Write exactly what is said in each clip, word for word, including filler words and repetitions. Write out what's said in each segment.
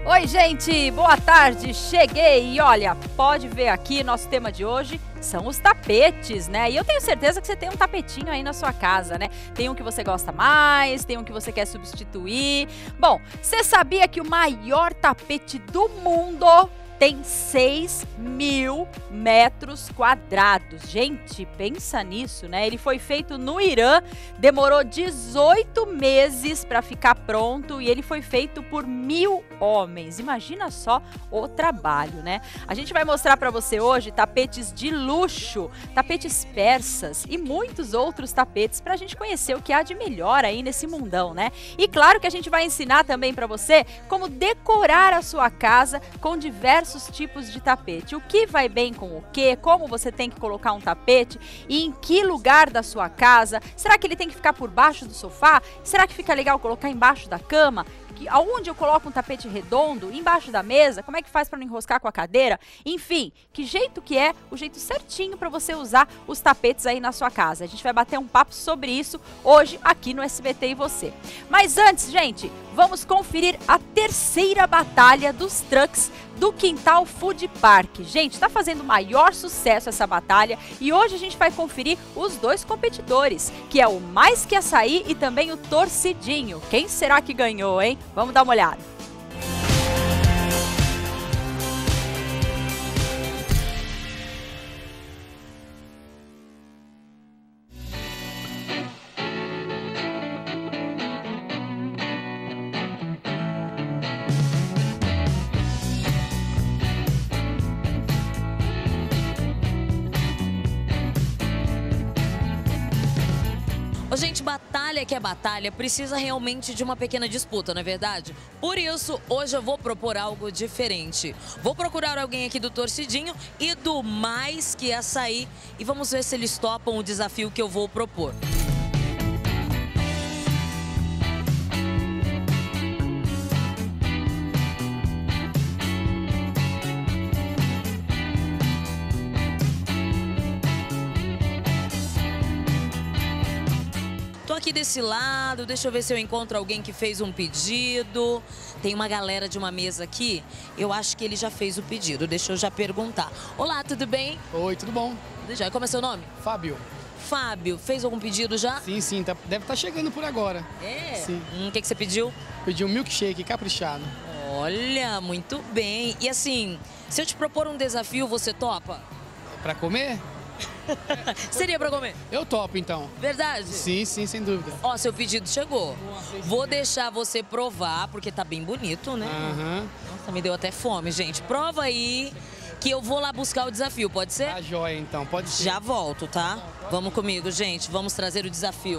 Oi, gente, boa tarde, cheguei e olha, pode ver aqui, nosso tema de hoje são os tapetes, né? E eu tenho certeza que você tem um tapetinho aí na sua casa, né? Tem um que você gosta mais, tem um que você quer substituir. Bom, você sabia que o maior tapete do mundo tem seis mil metros quadrados? Gente, pensa nisso, né? Ele foi feito no Irã, demorou dezoito meses para ficar pronto e ele foi feito por mil homens. Imagina só o trabalho, né? A gente vai mostrar para você hoje tapetes de luxo, tapetes persas e muitos outros tapetes para a gente conhecer o que há de melhor aí nesse mundão, né? E claro que a gente vai ensinar também para você como decorar a sua casa com diversos tipos de tapete. O que vai bem com o que, como você tem que colocar um tapete e em que lugar da sua casa. Será que ele tem que ficar por baixo do sofá? Será que fica legal colocar embaixo da cama? Que, aonde eu coloco um tapete redondo? Embaixo da mesa? Como é que faz para não enroscar com a cadeira? Enfim, que jeito que é o jeito certinho para você usar os tapetes aí na sua casa. A gente vai bater um papo sobre isso hoje aqui no S B T e você. Mas antes, gente, vamos conferir a terceira batalha dos trucks do Quintal Food Park. Gente, está fazendo o maior sucesso essa batalha e hoje a gente vai conferir os dois competidores, que é o Mais Que Açaí e também o Torcidinho. Quem será que ganhou, hein? Vamos dar uma olhada. Ô, gente, batalha que é batalha precisa realmente de uma pequena disputa, não é verdade? Por isso, hoje eu vou propor algo diferente. Vou procurar alguém aqui do Torcidinho e do Mais Que Açaí e vamos ver se eles topam o desafio que eu vou propor. Tô aqui desse lado, deixa eu ver se eu encontro alguém que fez um pedido. Tem uma galera de uma mesa aqui, eu acho que ele já fez o pedido, deixa eu já perguntar. Olá, tudo bem? Oi, tudo bom? Já, como é seu nome? Fábio. Fábio, fez algum pedido já? Sim, sim, tá, deve estar chegando por agora. É? Sim. Hum, o que, que você pediu? Pedi um milkshake caprichado. Olha, muito bem. E assim, se eu te propor um desafio, você topa? Pra comer? Seria pra comer? Eu topo, então. Verdade? Sim, sim, sem dúvida. Ó, seu pedido chegou. Vou deixar você provar, porque tá bem bonito, né? Aham. Nossa, me deu até fome, gente. Prova aí que eu vou lá buscar o desafio, pode ser? Tá jóia, então, pode ser. Já volto, tá? Vamos comigo, gente. Vamos trazer o desafio.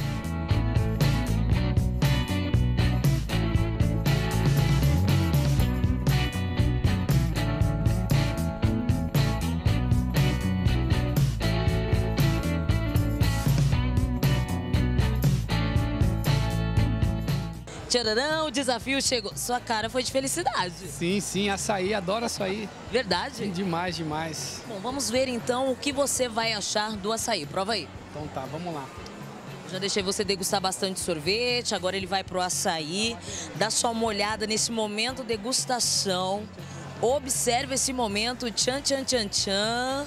Tcharam, o desafio chegou. Sua cara foi de felicidade. Sim, sim, açaí, adoro açaí. Verdade? Demais, demais. Bom, vamos ver então o que você vai achar do açaí. Prova aí. Então tá, vamos lá. Já deixei você degustar bastante sorvete, agora ele vai pro açaí. Dá só uma olhada nesse momento degustação. Observe esse momento, tchan, tchan, tchan, tchan.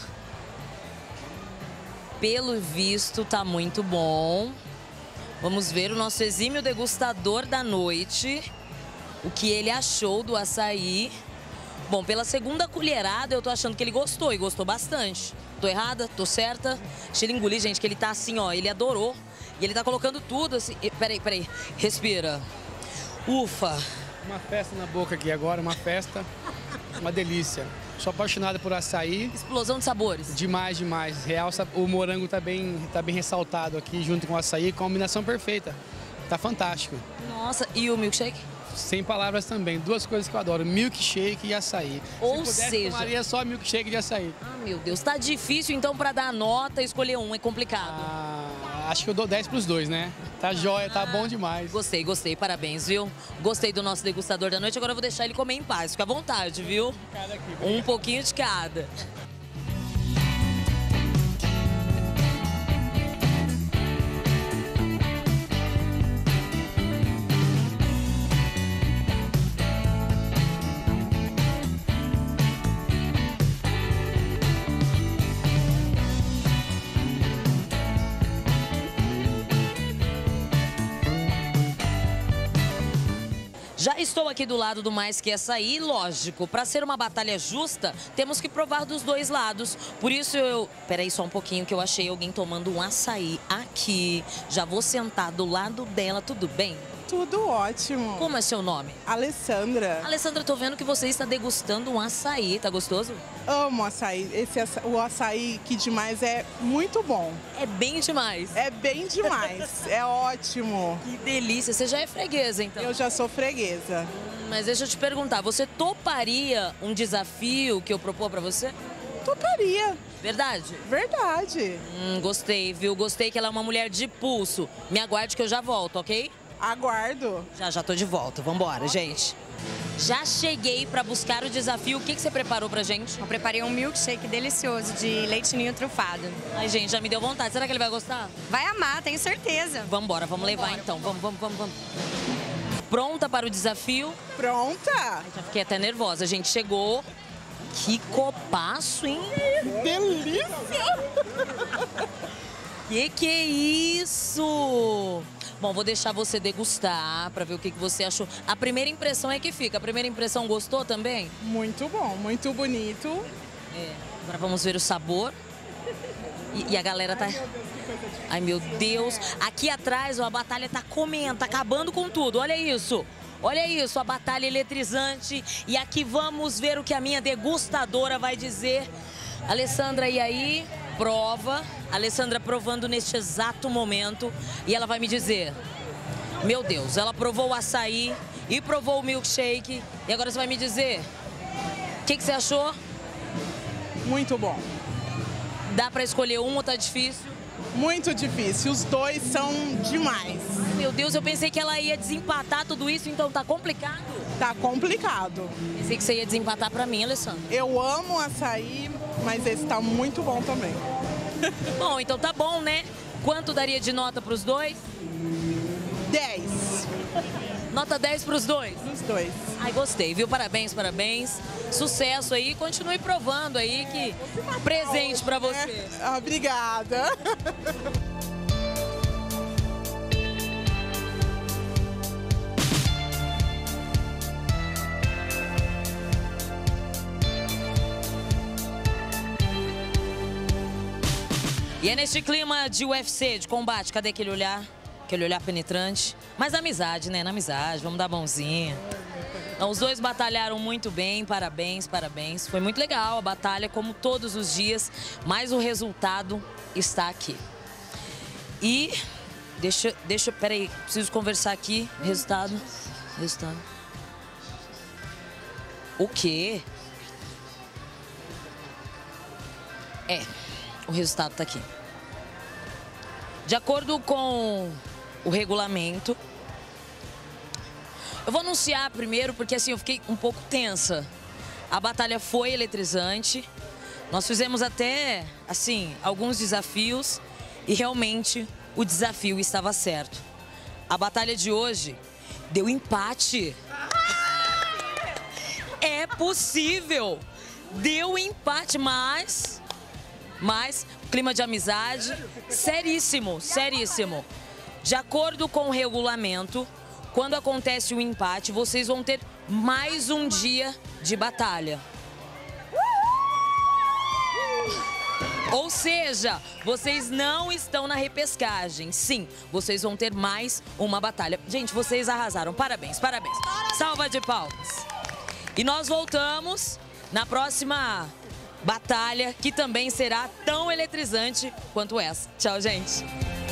Pelo visto, tá muito bom. Vamos ver o nosso exímio degustador da noite, o que ele achou do açaí. Bom, pela segunda colherada eu tô achando que ele gostou e gostou bastante. Tô errada? Tô certa? Deixa ele engolir, gente, que ele tá assim, ó, ele adorou. E ele tá colocando tudo assim. E, peraí, peraí, respira. Ufa. Uma festa na boca aqui agora, uma festa, uma delícia. Sou apaixonado por açaí. Explosão de sabores. Demais, demais. Real, o morango tá bem, tá bem ressaltado aqui junto com o açaí, combinação perfeita. Tá fantástico. Nossa, e o milkshake? Sem palavras também, duas coisas que eu adoro, milkshake e açaí. Ou Se pudesse, seja... tomaria só milkshake de açaí. Ah, meu Deus, tá difícil então pra dar nota, escolher um, é complicado. Ah, acho que eu dou dez pros dois, né? Tá jóia, tá bom demais. Gostei, gostei, parabéns, viu? Gostei do nosso degustador da noite, agora eu vou deixar ele comer em paz, fica à vontade, viu? Um pouquinho de cada. Já estou aqui do lado do Mais Que Açaí, lógico, para ser uma batalha justa, temos que provar dos dois lados. Por isso eu... Peraí só um pouquinho que eu achei alguém tomando um açaí aqui. Já vou sentar do lado dela, tudo bem? Tudo ótimo. Como é seu nome? Alessandra. Alessandra, tô vendo que você está degustando um açaí, tá gostoso? Amo açaí. Esse aça... O açaí que demais é muito bom. É bem demais. É bem demais. É ótimo. Que delícia. Você já é freguesa, então? Eu já sou freguesa. Mas deixa eu te perguntar, você toparia um desafio que eu propor pra você? Toparia. Verdade? Verdade. Hum, gostei, viu? Gostei que ela é uma mulher de pulso. Me aguarde que eu já volto, ok? Aguardo. Já, já tô de volta. Vambora, gente. Já cheguei pra buscar o desafio. O que, que você preparou pra gente? Eu preparei um milkshake delicioso de leite ninho trufado. Ai, gente, já me deu vontade. Será que ele vai gostar? Vai amar, tenho certeza. Vambora, vamos levar Vambora, então. Vamos, vamos, vamos, vamos. Pronta para o desafio? Pronta? Já fiquei até nervosa. A gente chegou. Que copaço, hein? Delícia! Que que é isso? Bom, vou deixar você degustar pra ver o que, que você achou. A primeira impressão é que fica. A primeira impressão gostou também? Muito bom, muito bonito. É. Agora vamos ver o sabor. E, e a galera tá... Ai, meu Deus. Aqui atrás, ó, a batalha tá comendo, tá acabando com tudo. Olha isso. Olha isso, a batalha eletrizante. E aqui vamos ver o que a minha degustadora vai dizer. Alessandra, e aí? Prova. Alessandra provando neste exato momento. E ela vai me dizer... Meu Deus, ela provou o açaí e provou o milkshake. E agora você vai me dizer... O que, que você achou? Muito bom. Dá pra escolher um ou tá difícil? Muito difícil. Os dois são demais. Meu Deus, eu pensei que ela ia desempatar tudo isso, então tá complicado. Tá complicado. Pensei que você ia desempatar pra mim, Alessandra. Eu amo açaí, mas esse tá muito bom também. Bom, então tá bom, né? Quanto daria de nota pros dois? dez. Nota dez pros dois? Os dois. Ai, gostei, viu? Parabéns, parabéns. Sucesso aí. Continue provando aí que presente pra você. É, obrigada. E é neste clima de U F C, de combate, cadê aquele olhar? Aquele olhar penetrante. Mas na amizade, né? Na amizade, vamos dar mãozinha. Então, os dois batalharam muito bem, parabéns, parabéns. Foi muito legal a batalha, como todos os dias, mas o resultado está aqui. E deixa, deixa, peraí, preciso conversar aqui. Resultado, resultado. O quê? É, o resultado está aqui. De acordo com o regulamento, eu vou anunciar primeiro porque assim eu fiquei um pouco tensa. A batalha foi eletrizante. Nós fizemos até assim alguns desafios e realmente o desafio estava certo. A batalha de hoje deu empate. É possível. Deu empate, mas mas clima de amizade seríssimo, seríssimo. De acordo com o regulamento, quando acontece o empate, vocês vão ter mais um dia de batalha. Ou seja, vocês não estão na repescagem. Sim, vocês vão ter mais uma batalha. Gente, vocês arrasaram. Parabéns, parabéns. Salva de palmas. E nós voltamos na próxima batalha, que também será tão eletrizante quanto essa. Tchau, gente.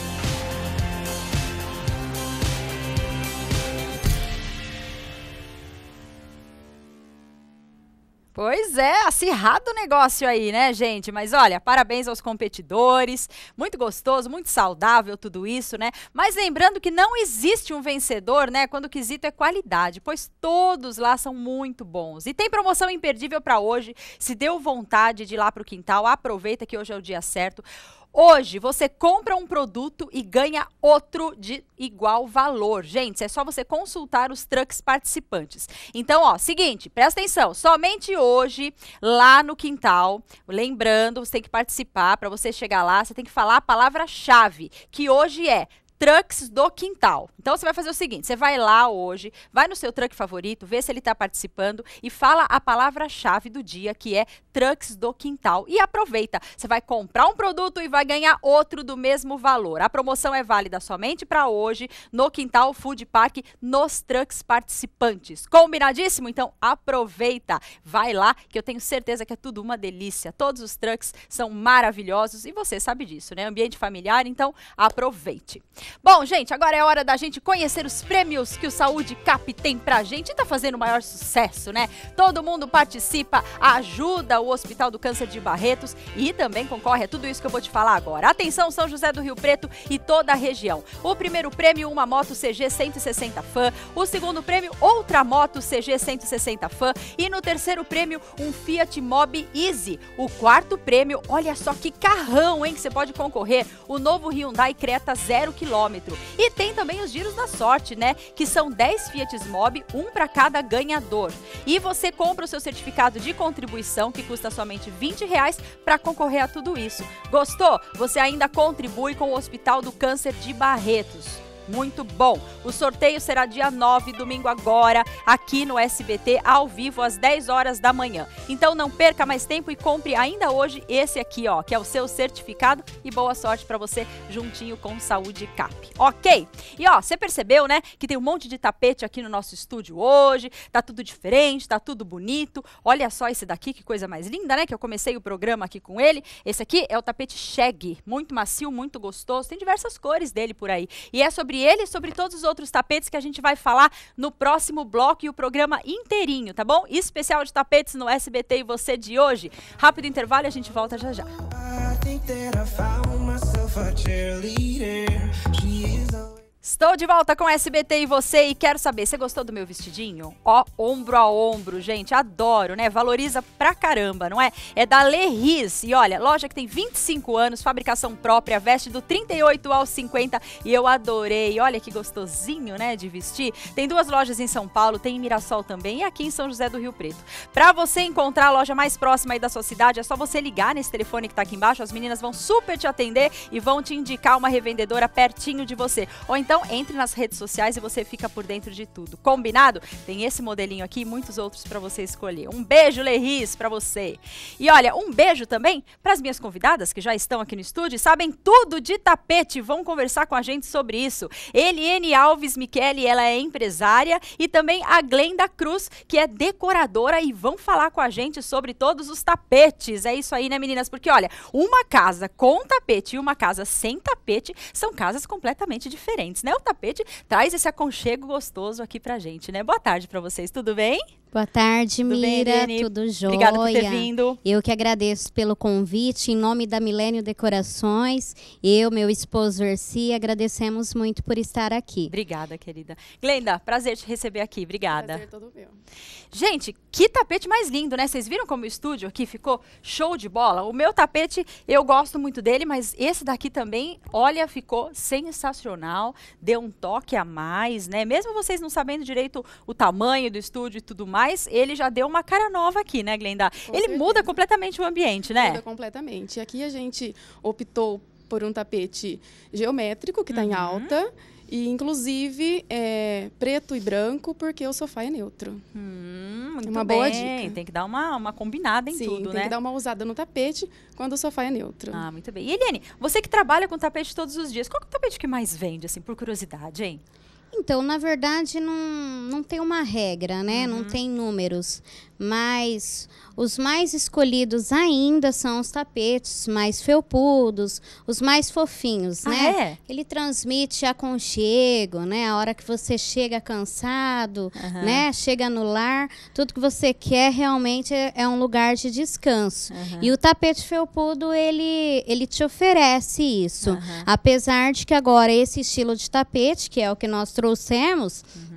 Pois é, acirrado o negócio aí, né, gente? Mas olha, parabéns aos competidores, muito gostoso, muito saudável tudo isso, né? Mas lembrando que não existe um vencedor, né, quando o quesito é qualidade, pois todos lá são muito bons. E tem promoção imperdível para hoje, se deu vontade de ir lá pro quintal, aproveita que hoje é o dia certo. Hoje, você compra um produto e ganha outro de igual valor. Gente, é só você consultar os trucks participantes. Então, ó, seguinte, presta atenção. Somente hoje, lá no quintal, lembrando, você tem que participar. Para você chegar lá, você tem que falar a palavra-chave, que hoje é Trucks do Quintal. Então você vai fazer o seguinte, você vai lá hoje, vai no seu truck favorito, vê se ele está participando e fala a palavra-chave do dia, que é Trucks do Quintal. E aproveita, você vai comprar um produto e vai ganhar outro do mesmo valor. A promoção é válida somente para hoje, no Quintal Food Park, nos trucks participantes. Combinadíssimo? Então aproveita, vai lá, que eu tenho certeza que é tudo uma delícia. Todos os trucks são maravilhosos e você sabe disso, né? Ambiente familiar, então aproveite. Bom, gente, agora é hora da gente conhecer os prêmios que o Saúde Cap tem pra gente e tá fazendo o maior sucesso, né? Todo mundo participa, ajuda o Hospital do Câncer de Barretos e também concorre a tudo isso que eu vou te falar agora. Atenção, São José do Rio Preto e toda a região. O primeiro prêmio, uma moto C G cento e sessenta Fan. O segundo prêmio, outra moto C G cento e sessenta Fan. E no terceiro prêmio, um Fiat Mobi Easy. O quarto prêmio, olha só que carrão, hein, que você pode concorrer. O novo Hyundai Creta zero quilômetro. E tem também os giros da sorte, né? Que são dez Fiat Mobi, um para cada ganhador. E você compra o seu certificado de contribuição, que custa somente vinte reais, para concorrer a tudo isso. Gostou? Você ainda contribui com o Hospital do Câncer de Barretos. Muito bom. O sorteio será dia nove, domingo agora, aqui no S B T, ao vivo, às dez horas da manhã. Então não perca mais tempo e compre ainda hoje esse aqui, ó, que é o seu certificado e boa sorte para você juntinho com o Saúde Cap. Ok? E ó, você percebeu, né, que tem um monte de tapete aqui no nosso estúdio hoje, tá tudo diferente, tá tudo bonito. Olha só esse daqui, que coisa mais linda, né, que eu comecei o programa aqui com ele. Esse aqui é o tapete Shag, muito macio, muito gostoso, tem diversas cores dele por aí. E é sobre ele e sobre todos os outros tapetes que a gente vai falar no próximo bloco e o programa inteirinho, tá bom? Especial de tapetes no S B T e você de hoje. Rápido intervalo e a gente volta já já. Estou de volta com S B T e você e quero saber, você gostou do meu vestidinho? Ó, ombro a ombro, gente, adoro, né? Valoriza pra caramba, não é? É da Lerris e olha, loja que tem vinte e cinco anos, fabricação própria, veste do trinta e oito ao cinquenta e eu adorei. Olha que gostosinho, né, de vestir. Tem duas lojas em São Paulo, tem em Mirassol também e aqui em São José do Rio Preto. Pra você encontrar a loja mais próxima aí da sua cidade, é só você ligar nesse telefone que tá aqui embaixo, as meninas vão super te atender e vão te indicar uma revendedora pertinho de você. Ou então, entre nas redes sociais e você fica por dentro de tudo. Combinado? Tem esse modelinho aqui e muitos outros para você escolher. Um beijo, Lerris, para você. E olha, um beijo também para as minhas convidadas que já estão aqui no estúdio e sabem tudo de tapete. Vão conversar com a gente sobre isso. Eliene Alves Michele, ela é empresária, e também a Glenda Cruz, que é decoradora, e vão falar com a gente sobre todos os tapetes. É isso aí, né, meninas? Porque olha, uma casa com tapete e uma casa sem tapete são casas completamente diferentes, né? O tapete traz esse aconchego gostoso aqui pra gente, né? Boa tarde pra vocês, tudo bem? Boa tarde, tudo Mira, bem, tudo jóia. Obrigada por ter vindo. Eu que agradeço pelo convite, em nome da Milênio Decorações, eu, meu esposo Erci, agradecemos muito por estar aqui. Obrigada, querida. Glenda, prazer te receber aqui, obrigada. Prazer todo meu. Gente, que tapete mais lindo, né? Vocês viram como o estúdio aqui ficou show de bola? O meu tapete, eu gosto muito dele, mas esse daqui também, olha, ficou sensacional, deu um toque a mais, né? Mesmo vocês não sabendo direito o tamanho do estúdio e tudo mais, mas ele já deu uma cara nova aqui, né, Glenda? Com ele certeza. Muda completamente o ambiente, né? Muda completamente. Aqui a gente optou por um tapete geométrico, que está Uhum. em alta, e inclusive é, preto e branco, porque o sofá é neutro. Hum, muito Uma bem. boa dica. Tem que dar uma, uma combinada em Sim, tudo, tem né? que dar uma usada no tapete quando o sofá é neutro. Ah, muito bem. E Eliane, você que trabalha com tapete todos os dias, qual que é o tapete que mais vende, assim, por curiosidade, hein? Então, na verdade, não, não tem uma regra, né? Uhum. Não tem números. Mas os mais escolhidos ainda são os tapetes mais felpudos, os mais fofinhos, Ah, né? é? Ele transmite aconchego, né? A hora que você chega cansado, Aham. né? Chega no lar, tudo que você quer realmente é, é um lugar de descanso. Aham. E o tapete felpudo, ele, ele te oferece isso. Aham. Apesar de que agora esse estilo de tapete, que é o que nós trouxemos,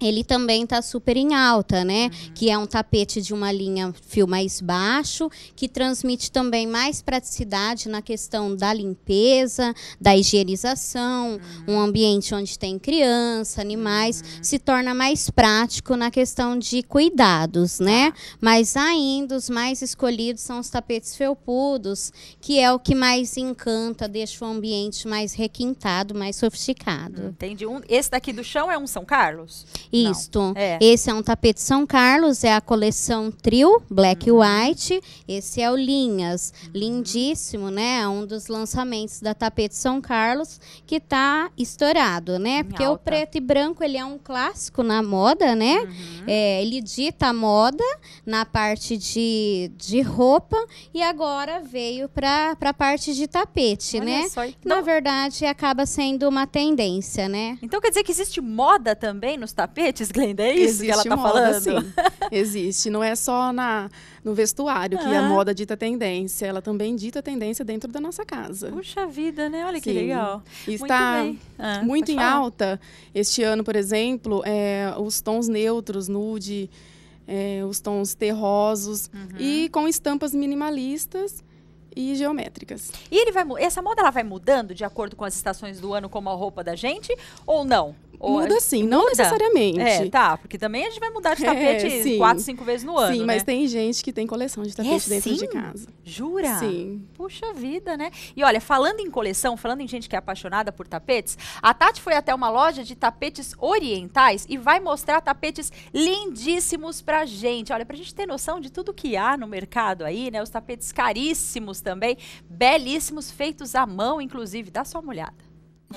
ele também está super em alta, né? Uhum. Que é um tapete de uma linha fio mais baixo, que transmite também mais praticidade na questão da limpeza, da higienização, uhum. um ambiente onde tem criança, animais, uhum. se torna mais prático na questão de cuidados, né? Ah. Mas ainda os mais escolhidos são os tapetes felpudos, que é o que mais encanta, deixa o ambiente mais requintado, mais sofisticado. Entendi. Um, esse daqui do chão é um São Carlos? Isto. É. Esse é um tapete São Carlos, é a coleção Trio, Black uhum. White. Esse é o Linhas. Uhum. Lindíssimo, né? É um dos lançamentos da tapete São Carlos que tá estourado, né? Em Porque alta. O preto e branco, ele é um clássico na moda, né? Uhum. É, ele dita a moda na parte de, de roupa e agora veio para a parte de tapete, Olha né? Só, então... Na verdade, acaba sendo uma tendência, né? Então quer dizer que existe moda também nos tapetes? Glenda, é isso existe que ela tá moda, falando? Sim. Existe, não é só na, no vestuário que ah. a moda dita tendência, ela também dita tendência dentro da nossa casa. Puxa vida, né? Olha sim. que legal. E está muito, ah, muito em falar. alta este ano, por exemplo, é, os tons neutros, nude, é, os tons terrosos uhum. e com estampas minimalistas e geométricas. E ele vai, essa moda ela vai mudando de acordo com as estações do ano, como a roupa da gente, ou não? Ou muda sim, não muda? necessariamente. É, tá, porque também a gente vai mudar de tapete é, quatro, cinco vezes no ano, Sim, né? mas tem gente que tem coleção de tapete é, dentro sim? de casa. Jura? Sim. Puxa vida, né? E olha, falando em coleção, falando em gente que é apaixonada por tapetes, a Tati foi até uma loja de tapetes orientais e vai mostrar tapetes lindíssimos pra gente. Olha, pra gente ter noção de tudo que há no mercado aí, né? Os tapetes caríssimos também, belíssimos, feitos à mão, inclusive. Dá só uma olhada.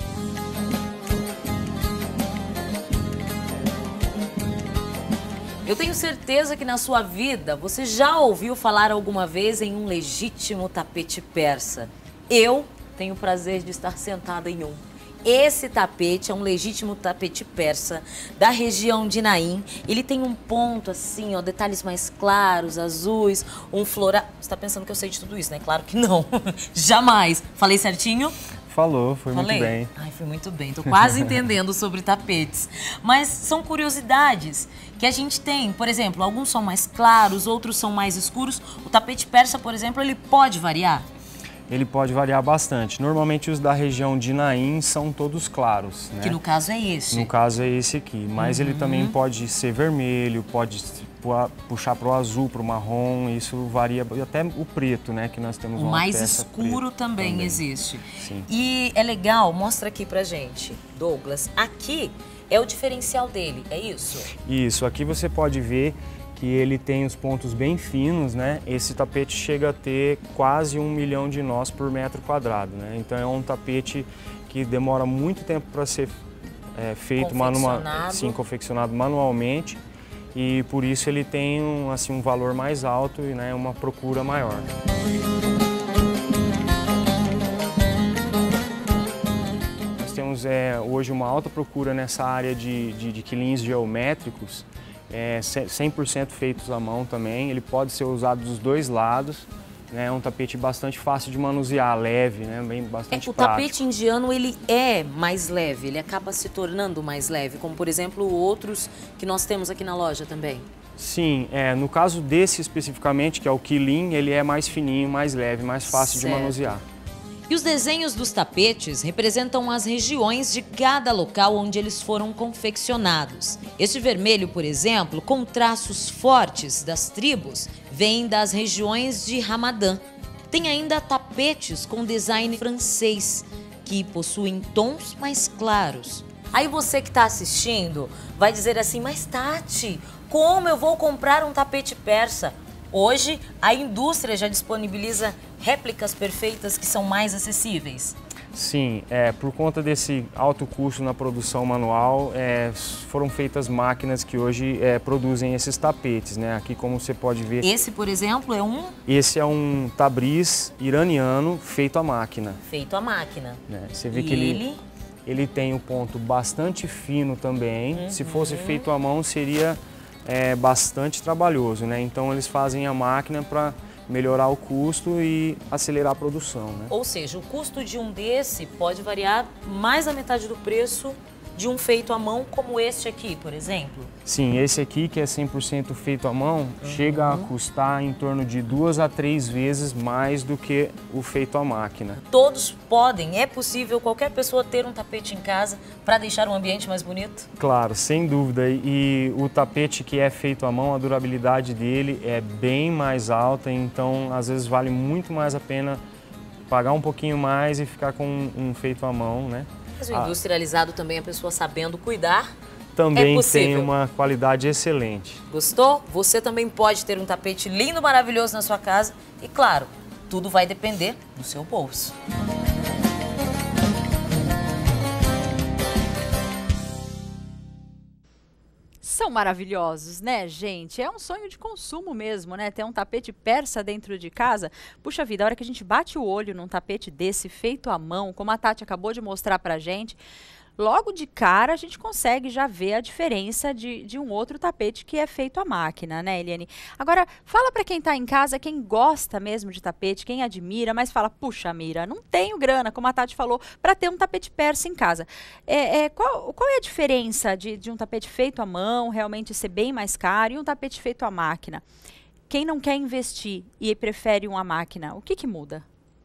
Eu tenho certeza que na sua vida você já ouviu falar alguma vez em um legítimo tapete persa. Eu tenho o prazer de estar sentada em um. Esse tapete é um legítimo tapete persa da região de Naim. Ele tem um ponto assim, ó, detalhes mais claros, azuis, um floral. Você tá pensando que eu sei de tudo isso, né? Claro que não. Jamais. Falei certinho? Falou, foi Falei? muito bem. Ai, foi muito bem. Tô quase entendendo sobre tapetes. Mas são curiosidades que a gente tem. Por exemplo, alguns são mais claros, outros são mais escuros. O tapete persa, por exemplo, ele pode variar? Ele pode variar bastante. Normalmente os da região de Naim são todos claros, né? Que no caso é esse. No caso é esse aqui. Mas uhum. ele também pode ser vermelho, pode puxar para o azul, para o marrom. Isso varia, até o preto, né? Que nós temos o uma mais peça escuro também, também existe. Sim. E é legal, mostra aqui pra gente, Douglas. Aqui é o diferencial dele, é isso? Isso, aqui você pode ver que ele tem os pontos bem finos, né? Esse tapete chega a ter quase um milhão de nós por metro quadrado, né? Então é um tapete que demora muito tempo para ser é, feito, confeccionado. Manuma, sim, confeccionado manualmente, e por isso ele tem um, assim, um valor mais alto e, né, uma procura maior. Nós temos é, hoje uma alta procura nessa área de, de, de quilins geométricos, É cem por cento feitos à mão também, ele pode ser usado dos dois lados, né? É um tapete bastante fácil de manusear, leve, né? Bem, bastante é, o prático. tapete indiano ele é mais leve, ele acaba se tornando mais leve, como por exemplo outros que nós temos aqui na loja também. Sim, é, no caso desse especificamente, que é o quilin, ele é mais fininho, mais leve, mais fácil certo. de manusear. E os desenhos dos tapetes representam as regiões de cada local onde eles foram confeccionados. Este vermelho, por exemplo, com traços fortes das tribos, vem das regiões de Ramadã. Tem ainda tapetes com design francês, que possuem tons mais claros. Aí você que está assistindo vai dizer assim, mas Tati, como eu vou comprar um tapete persa? Hoje, a indústria já disponibiliza réplicas perfeitas que são mais acessíveis. Sim, é, por conta desse alto custo na produção manual, é, foram feitas máquinas que hoje é, produzem esses tapetes, né? Aqui, como você pode ver... Esse, por exemplo, é um... Esse é um tabriz iraniano feito à máquina. Feito à máquina. Né? Você vê e que ele, ele... ele tem um ponto bastante fino também. Uhum. Se fosse feito à mão, seria... É bastante trabalhoso, né? Então eles fazem a máquina para melhorar o custo e acelerar a produção, né? Ou seja, o custo de um desse pode variar mais da metade do preço de um feito à mão como este aqui, por exemplo? Sim, esse aqui, que é cem por cento feito à mão, uhum. chega a custar em torno de duas a três vezes mais do que o feito à máquina. Todos podem, é possível qualquer pessoa ter um tapete em casa para deixar o ambiente mais bonito? Claro, sem dúvida. E o tapete que é feito à mão, a durabilidade dele é bem mais alta, então às vezes vale muito mais a pena pagar um pouquinho mais e ficar com um, um feito à mão, né? Mas o industrializado também, a pessoa sabendo cuidar, também é tem uma qualidade excelente. Gostou? Você também pode ter um tapete lindo, maravilhoso na sua casa e, claro, tudo vai depender do seu bolso. São maravilhosos, né, gente? É um sonho de consumo mesmo, né? Ter um tapete persa dentro de casa. Puxa vida, a hora que a gente bate o olho num tapete desse feito à mão, como a Tati acabou de mostrar pra gente, logo de cara a gente consegue já ver a diferença de, de um outro tapete que é feito à máquina, né, Eliane? Agora, fala para quem está em casa, quem gosta mesmo de tapete, quem admira, mas fala, puxa, Mira, não tenho grana, como a Tati falou, para ter um tapete persa em casa. É, é, qual, qual é a diferença de, de um tapete feito à mão, realmente ser bem mais caro, e um tapete feito à máquina? Quem não quer investir e prefere uma máquina, o que que muda?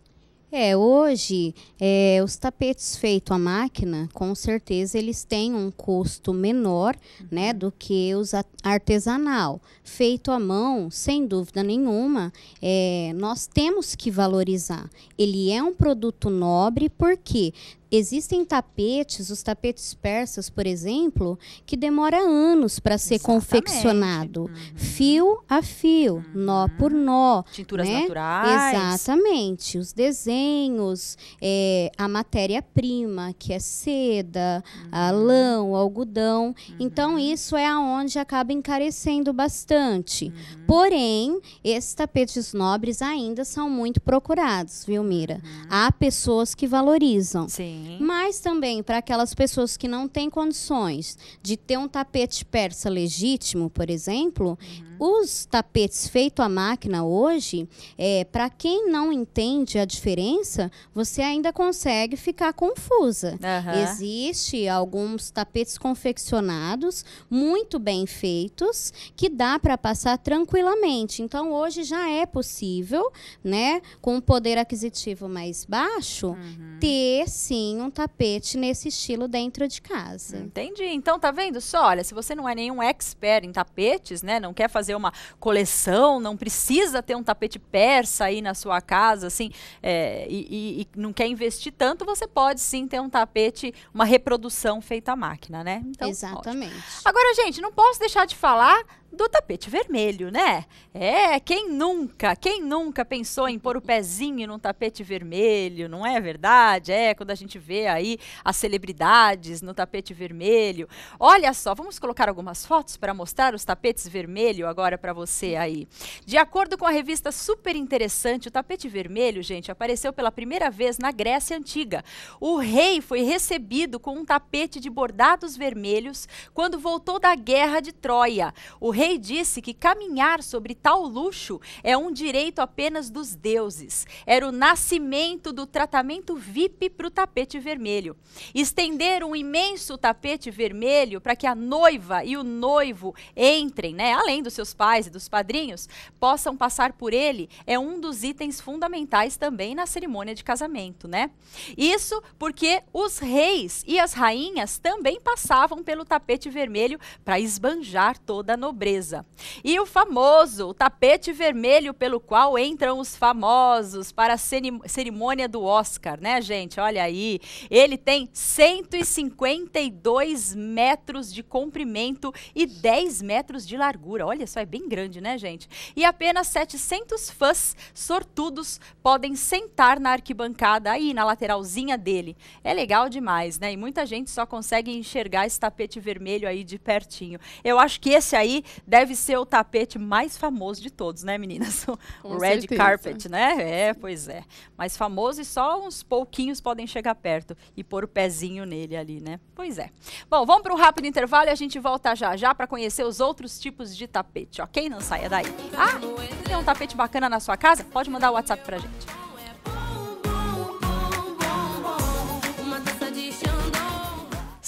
É, hoje, é, os tapetes feitos à máquina, com certeza, eles têm um custo menor, uhum. né, do que os artesanal. Feito à mão, sem dúvida nenhuma, é, nós temos que valorizar. Ele é um produto nobre, porque existem tapetes, os tapetes persas, por exemplo, que demora anos para ser Exatamente. confeccionado. Uhum. Fio a fio, uhum. nó por nó. Tinturas né? naturais. Exatamente. Os desenhos, é, a matéria-prima, que é seda, uhum. a lã, o algodão. Uhum. Então, isso é aonde acaba encarecendo bastante. Uhum. Porém, esses tapetes nobres ainda são muito procurados, viu, Mira? Uhum. Há pessoas que valorizam. Sim. Mas também para aquelas pessoas que não têm condições de ter um tapete persa legítimo, por exemplo, uhum. os tapetes feitos à máquina hoje, é, para quem não entende a diferença, você ainda consegue ficar confusa. Uhum. Existe alguns tapetes confeccionados, muito bem feitos, que dá para passar tranquilamente. Então, hoje já é possível, né, com um poder aquisitivo mais baixo, uhum. ter, sim, um tapete nesse estilo dentro de casa. Entendi. Então, tá vendo só? Olha, se você não é nenhum expert em tapetes, né, não quer fazer uma coleção, não precisa ter um tapete persa aí na sua casa, assim, é, e, e, e não quer investir tanto, você pode sim ter um tapete, uma reprodução feita à máquina, né? Então, Exatamente. Ótimo. Agora, gente, não posso deixar de falar do tapete vermelho, né? É, quem nunca, quem nunca pensou em pôr o pezinho num tapete vermelho, não é verdade? É, quando a gente vê aí as celebridades no tapete vermelho. Olha só, vamos colocar algumas fotos para mostrar os tapetes vermelho agora para você aí. De acordo com a revista Super Interessante, o tapete vermelho, gente, apareceu pela primeira vez na Grécia Antiga. O rei foi recebido com um tapete de bordados vermelhos quando voltou da guerra de Troia. O rei O rei disse que caminhar sobre tal luxo é um direito apenas dos deuses. Era o nascimento do tratamento V I P para o tapete vermelho. Estender um imenso tapete vermelho para que a noiva e o noivo entrem, né, além dos seus pais e dos padrinhos, possam passar por ele, é um dos itens fundamentais também na cerimônia de casamento, né? Isso porque os reis e as rainhas também passavam pelo tapete vermelho para esbanjar toda a nobreza. E o famoso, o tapete vermelho pelo qual entram os famosos para a cerimônia do Oscar, né, gente? Olha aí, ele tem cento e cinquenta e dois metros de comprimento e dez metros de largura. Olha só, é bem grande, né, gente? E apenas setecentos fãs sortudos podem sentar na arquibancada aí, na lateralzinha dele. É legal demais, né? E muita gente só consegue enxergar esse tapete vermelho aí de pertinho. Eu acho que esse aí deve ser o tapete mais famoso de todos, né, meninas? O Red certeza. Carpet, né? É, pois é. Mais famoso e só uns pouquinhos podem chegar perto e pôr o pezinho nele ali, né? Pois é. Bom, vamos para um rápido intervalo e a gente volta já já para conhecer os outros tipos de tapete, ok? Não saia daí. Ah, tem um tapete bacana na sua casa? Pode mandar o WhatsApp pra gente.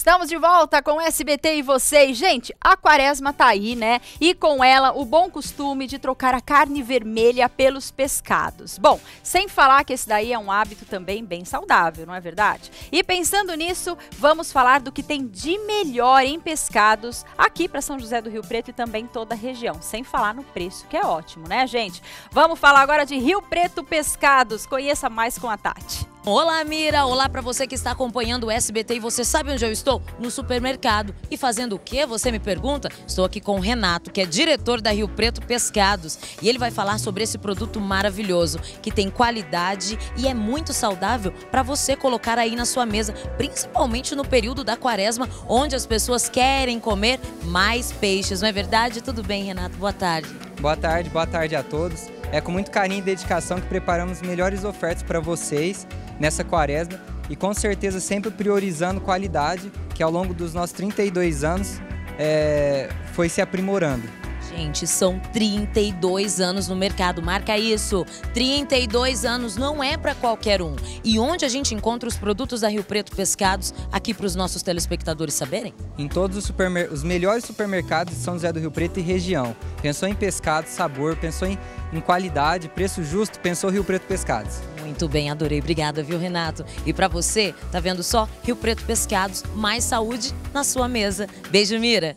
Estamos de volta com o S B T e vocês. Gente, a quaresma tá aí, né? E com ela, o bom costume de trocar a carne vermelha pelos pescados. Bom, sem falar que esse daí é um hábito também bem saudável, não é verdade? E pensando nisso, vamos falar do que tem de melhor em pescados aqui para São José do Rio Preto e também toda a região. Sem falar no preço, que é ótimo, né, gente? Vamos falar agora de Rio Preto Pescados. Conheça mais com a Tati. Olá, Mira! Olá para você que está acompanhando o S B T e você sabe onde eu estou? No supermercado. E fazendo o quê? Você me pergunta? Estou aqui com o Renato, que é diretor da Rio Preto Pescados. E ele vai falar sobre esse produto maravilhoso, que tem qualidade e é muito saudável para você colocar aí na sua mesa, principalmente no período da quaresma, onde as pessoas querem comer mais peixes. Não é verdade? Tudo bem, Renato? Boa tarde. Boa tarde, boa tarde a todos. É com muito carinho e dedicação que preparamos melhores ofertas para vocês nessa quaresma e com certeza sempre priorizando qualidade, que ao longo dos nossos trinta e dois anos é, foi se aprimorando. Gente, são trinta e dois anos no mercado, marca isso, trinta e dois anos não é para qualquer um. E onde a gente encontra os produtos da Rio Preto Pescados, aqui para os nossos telespectadores saberem? Em todos os, supermer- os melhores supermercados de São José do Rio Preto e região. Pensou em pescado, sabor, pensou em, em qualidade, preço justo, pensou Rio Preto Pescados. Muito bem, adorei, obrigada, viu, Renato? E para você, tá vendo só? Rio Preto Pescados, mais saúde na sua mesa. Beijo, Mira!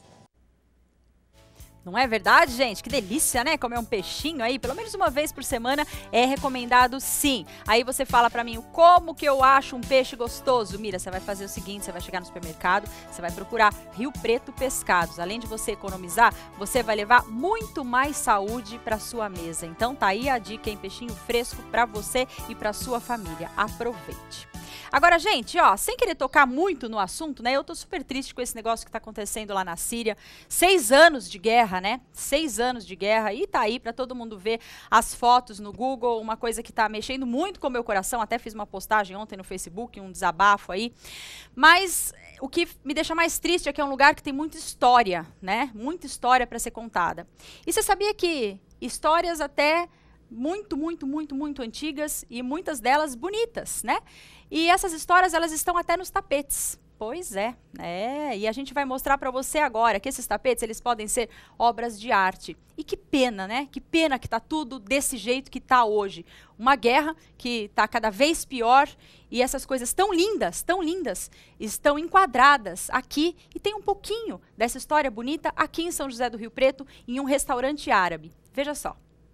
Não é verdade, gente? Que delícia, né? Comer um peixinho aí, pelo menos uma vez por semana, é recomendado sim. Aí você fala pra mim, como que eu acho um peixe gostoso? Mira, você vai fazer o seguinte, você vai chegar no supermercado, você vai procurar Rio Preto Pescados. Além de você economizar, você vai levar muito mais saúde pra sua mesa. Então tá aí a dica, hein? Peixinho fresco pra você e pra sua família. Aproveite. Agora, gente, ó, sem querer tocar muito no assunto, né? Eu tô super triste com esse negócio que tá acontecendo lá na Síria. Seis anos de guerra, né? Seis anos de guerra e tá aí pra todo mundo ver as fotos no Google, uma coisa que tá mexendo muito com o meu coração. Até fiz uma postagem ontem no Facebook, um desabafo aí. Mas o que me deixa mais triste é que é um lugar que tem muita história, né? Muita história pra ser contada. E você sabia que histórias até muito, muito, muito, muito antigas e muitas delas bonitas, né? E essas histórias, elas estão até nos tapetes. Pois é, é, e a gente vai mostrar para você agora que esses tapetes, eles podem ser obras de arte. E que pena, né? Que pena que tá tudo desse jeito que tá hoje. Uma guerra que tá cada vez pior e essas coisas tão lindas, tão lindas, estão enquadradas aqui e tem um pouquinho dessa história bonita aqui em São José do Rio Preto, em um restaurante árabe. Veja só.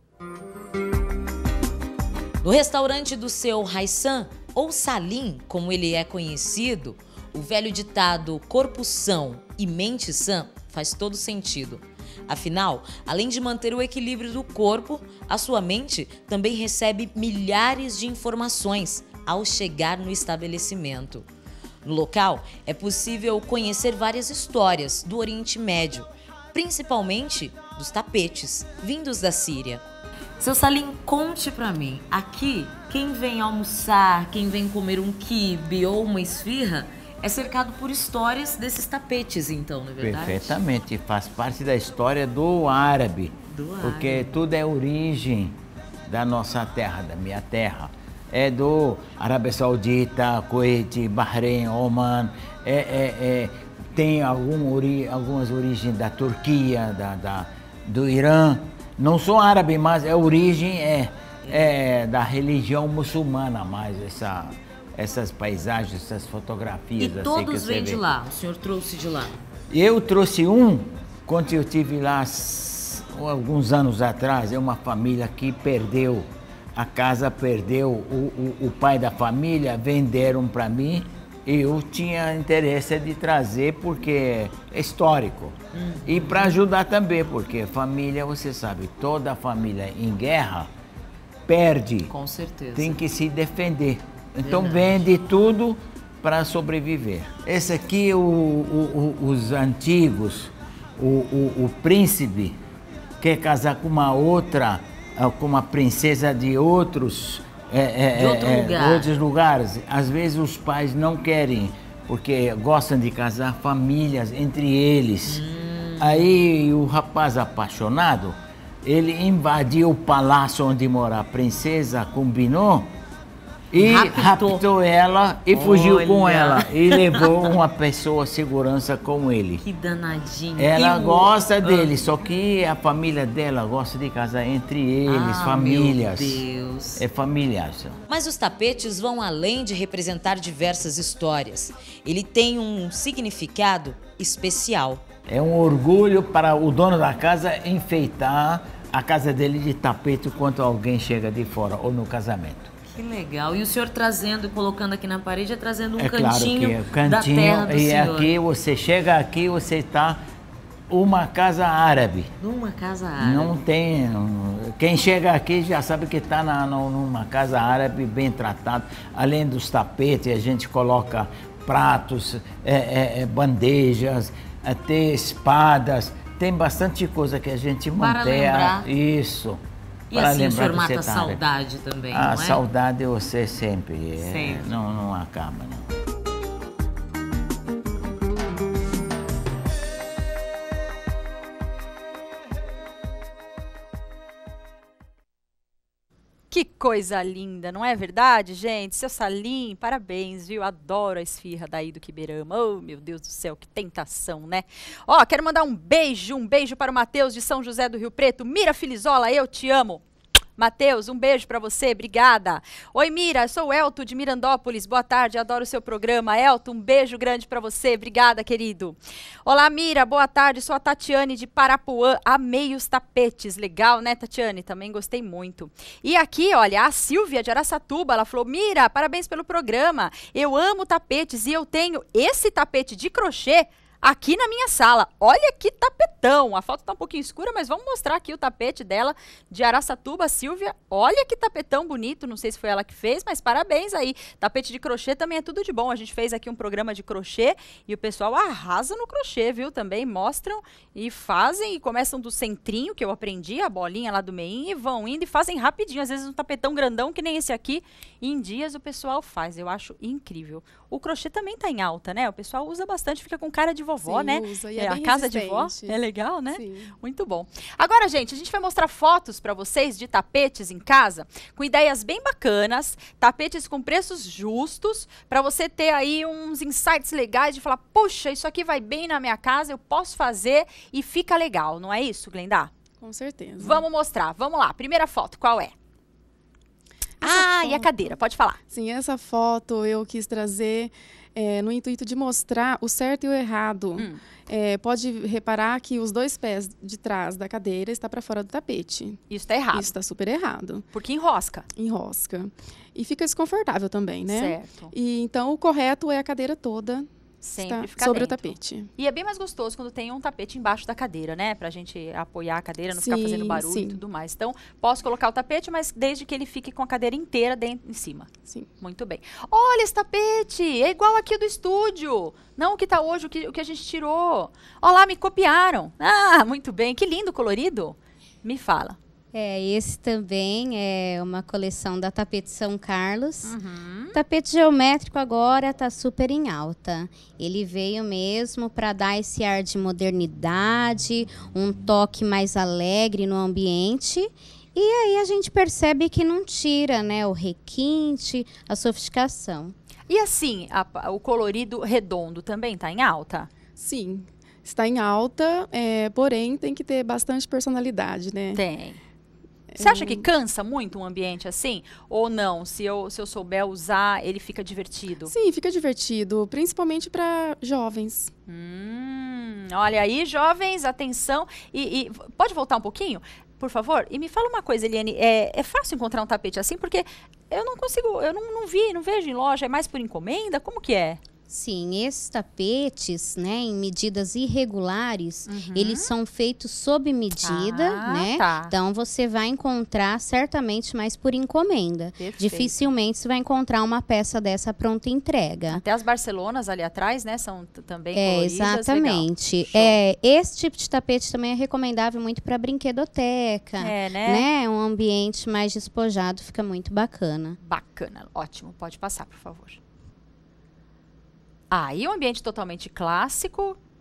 No restaurante do seu Haissan, ou Salim, como ele é conhecido, o velho ditado corpo são e mente sã faz todo sentido. Afinal, além de manter o equilíbrio do corpo, a sua mente também recebe milhares de informações ao chegar no estabelecimento. No local, é possível conhecer várias histórias do Oriente Médio, principalmente dos tapetes vindos da Síria. Seu Salim, conte pra mim, aqui, quem vem almoçar, quem vem comer um quibe ou uma esfirra, é cercado por histórias desses tapetes, então, não é verdade? Perfeitamente, faz parte da história do árabe, do porque árabe. Tudo é origem da nossa terra, da minha terra. É do Arábia Saudita, Kuwait, Bahrein, Oman, é, é, é, tem algum ori algumas origens da Turquia, da, da, do Irã. Não sou árabe, mas a origem é, é da religião muçulmana, mais essa, essas paisagens, essas fotografias. E assim todos que vêm de vê. lá, o senhor trouxe de lá? Eu trouxe um, quando eu estive lá alguns anos atrás, é uma família que perdeu, a casa perdeu, o, o, o pai da família venderam para mim. Eu tinha interesse de trazer porque é histórico. Uhum. E para ajudar também, porque família, você sabe, toda família em guerra perde. Com certeza. Tem que se defender. Então Verdade. Vende tudo para sobreviver. Esse aqui, o, o, o, os antigos, o, o, o príncipe quer casar com uma outra, com uma princesa de outros... É, é, de outro é, lugar. outros lugares. Às vezes os pais não querem, porque gostam de casar famílias entre eles. Hum. Aí o rapaz apaixonado, ele invadiu o palácio onde mora a princesa, combinou, E raptou, raptou ela e fugiu Olha. com ela. E levou uma pessoa segurança com ele. Que danadinho. Ela E o- gosta Ah. dele, só que a família dela gosta de casar entre eles, Ah, famílias. meu Deus. É familiar. só. Mas os tapetes vão além de representar diversas histórias. Ele tem um significado especial. É um orgulho para o dono da casa enfeitar a casa dele de tapete quando alguém chega de fora ou no casamento. Que legal. E o senhor trazendo, colocando aqui na parede, é trazendo um É claro cantinho, que é o cantinho da terra do e senhor. aqui você chega aqui, você está uma casa árabe. Numa casa árabe. Não tem. Quem chega aqui já sabe que está numa casa árabe bem tratado. Além dos tapetes, a gente coloca pratos, é, é, é, bandejas, até espadas. Tem bastante coisa que a gente Para mantém. lembrar. Isso. E para assim o lembrar senhor que mata a você tá- saudade também, A não é? saudade você sempre. é, Sempre. não, não acaba, não. Que coisa linda, não é verdade, gente? Seu Salim, parabéns, viu? Adoro a esfirra daí do Quiberama. Oh, meu Deus do céu, que tentação, né? Ó, quero mandar um beijo, um beijo para o Matheus de São José do Rio Preto. Mira Filizola, eu te amo. Matheus, um beijo pra você, obrigada. Oi, Mira, sou o Elton de Mirandópolis, boa tarde, adoro o seu programa. Elton, um beijo grande pra você, obrigada, querido. Olá, Mira, boa tarde, sou a Tatiane de Parapuã, amei os tapetes, legal, né, Tatiane? Também gostei muito. E aqui, olha, a Silvia de Araçatuba, ela falou, Mira, parabéns pelo programa, eu amo tapetes e eu tenho esse tapete de crochê aqui na minha sala. Olha que tapetão. A foto tá um pouquinho escura, mas vamos mostrar aqui o tapete dela de Araçatuba, Silvia. Olha que tapetão bonito. Não sei se foi ela que fez, mas parabéns aí. Tapete de crochê também é tudo de bom. A gente fez aqui um programa de crochê e o pessoal arrasa no crochê, viu? Também mostram e fazem e começam do centrinho, que eu aprendi, a bolinha lá do meinho, e vão indo e fazem rapidinho. Às vezes um tapetão grandão, que nem esse aqui, e em dias o pessoal faz. Eu acho incrível. O crochê também tá em alta, né? O pessoal usa bastante, fica com cara de vovó, Sim, né? usa, e é É, a bem casa de vó. resistente. É legal, né? Sim. Muito bom. Agora, gente, a gente vai mostrar fotos para vocês de tapetes em casa, com ideias bem bacanas, tapetes com preços justos, para você ter aí uns insights legais de falar, puxa, isso aqui vai bem na minha casa, eu posso fazer e fica legal, não é isso, Glenda? Com certeza. Vamos mostrar, vamos lá. Primeira foto, qual é? Ah, foto. e a cadeira, pode falar. Sim, essa foto eu quis trazer é, no intuito de mostrar o certo e o errado. Hum. É, pode reparar que os dois pés de trás da cadeira está para fora do tapete. Isso tá errado, Isso está super errado. porque enrosca. Enrosca. E fica desconfortável também, né? Certo. E então o correto é a cadeira toda Sempre estar ficar sobre dentro. o tapete. E é bem mais gostoso quando tem um tapete embaixo da cadeira, né? Pra gente apoiar a cadeira, não ficar Sim, fazendo barulho sim. e tudo mais. Então, posso colocar o tapete, mas desde que ele fique com a cadeira inteira dentro, em cima. Sim. Muito bem. Olha esse tapete! É igual aqui do estúdio. Não o que tá hoje, o que, o que a gente tirou. Olha lá, me copiaram. Ah, muito bem. Que lindo, colorido. Me fala. É, esse também é uma coleção da Tapete São Carlos. Uhum. Tapete geométrico agora está super em alta. Ele veio mesmo para dar esse ar de modernidade, um toque mais alegre no ambiente. E aí a gente percebe que não tira, né, o requinte, a sofisticação. E assim, a- o colorido redondo também tá em alta? Sim, está em alta, é, porém tem que ter bastante personalidade, né? Tem. Você acha que cansa muito um ambiente assim? Ou não? Se eu, se eu souber usar, ele fica divertido? Sim, fica divertido, principalmente para jovens. Hum, olha aí, jovens, atenção. E, e pode voltar um pouquinho, por favor? E me fala uma coisa, Eliane, é, é fácil encontrar um tapete assim? Porque eu não consigo, eu não, não vi, não vejo em loja, é mais por encomenda? Como que é? Sim, esses tapetes, né, em medidas irregulares, eles são feitos sob medida, Ah, né? tá. Então você vai encontrar certamente mais por encomenda. Perfeito. Dificilmente você vai encontrar uma peça dessa pronta entrega. Até as Barcelonas ali atrás, né, são t- também É, coloridas. exatamente. Legal. Show. É, esse tipo de tapete também é recomendável muito para brinquedoteca, É, né? né? Um ambiente mais despojado fica muito bacana. Bacana, ótimo. Pode passar, por favor. Ah, e um ambiente totalmente clássico.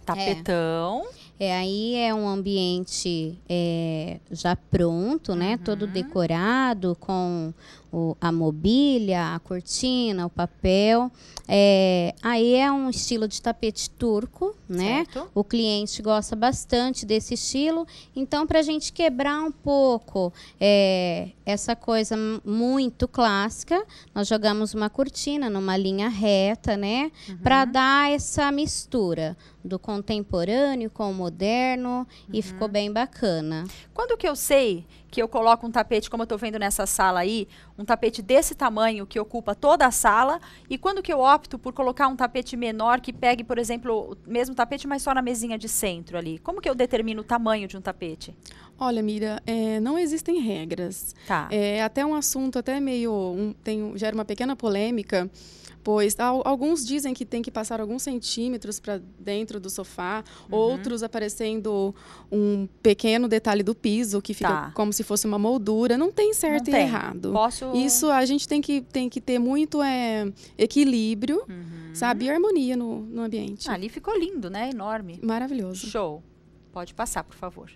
tapetão. É, é aí é um ambiente é, já pronto, né? Uhum. Todo decorado com o, a mobília, a cortina, o papel. É, aí é um estilo de tapete turco, né? Certo. O cliente gosta bastante desse estilo. Então, para a gente quebrar um pouco é, essa coisa muito clássica, nós jogamos uma cortina numa linha reta, né? Uhum. Para dar essa mistura do contemporâneo com o moderno, uhum. e ficou bem bacana. Quando que eu sei que eu coloco um tapete, como eu estou vendo nessa sala aí, um tapete desse tamanho que ocupa toda a sala, e quando que eu opto por colocar um tapete menor que pegue, por exemplo, o mesmo tapete, mas só na mesinha de centro ali? Como que eu determino o tamanho de um tapete? Olha, Mira, é, não existem regras. Tá. É até um assunto até meio, um, tem, gera uma pequena polêmica, pois al, alguns dizem que tem que passar alguns centímetros para dentro do sofá, uhum. outros aparecendo um pequeno detalhe do piso, que fica tá. como se fosse uma moldura. Não tem certo Não e tem. errado. Posso... Isso a gente tem que, tem que ter muito é, equilíbrio, uhum. sabe? E harmonia no, no ambiente. Ah, ali ficou lindo, né? Enorme. Maravilhoso. Show. Pode passar, por favor.